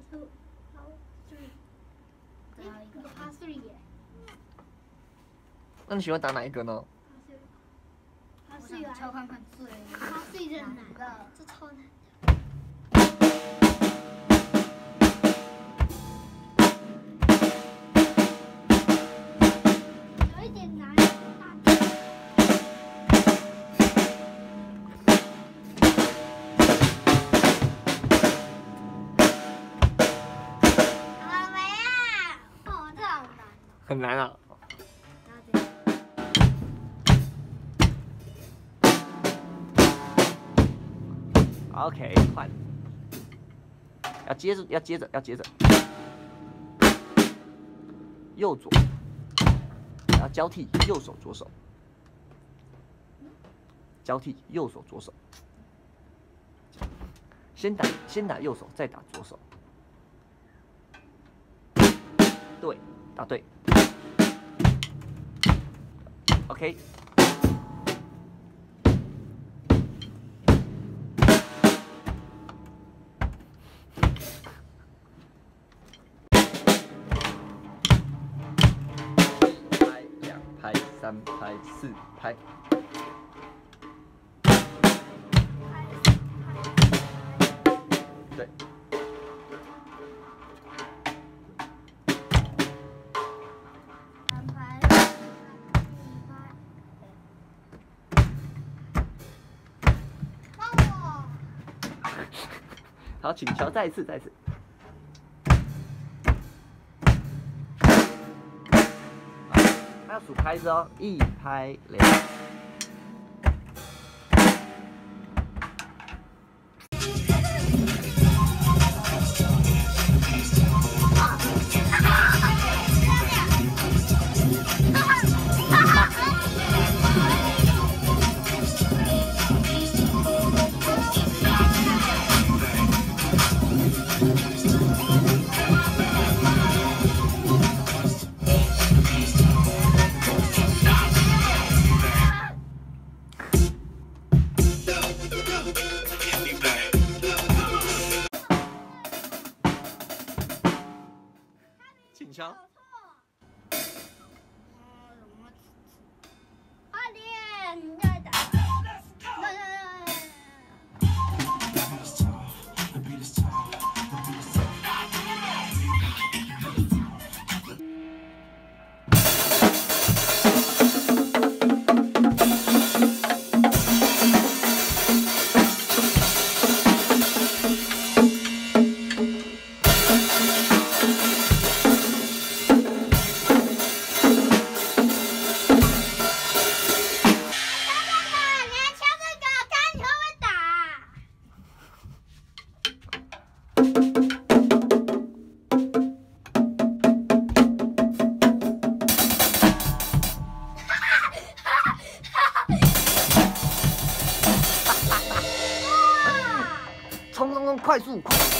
那你喜欢打哪一个呢？ 敲看看最。它是一个难的，这超难的。有一点难。好没啊！哦，这好难。 很难啊。 OK， 换，要接着，右左，要交替右手左手，交替右手左手，先打右手，再打左手，对，打对 ，OK。 3拍4拍，对。3拍4拍，帮我。好，请瞧，再一次。要数拍子哦，1拍2。请瞧。 快点，你再打。 快速！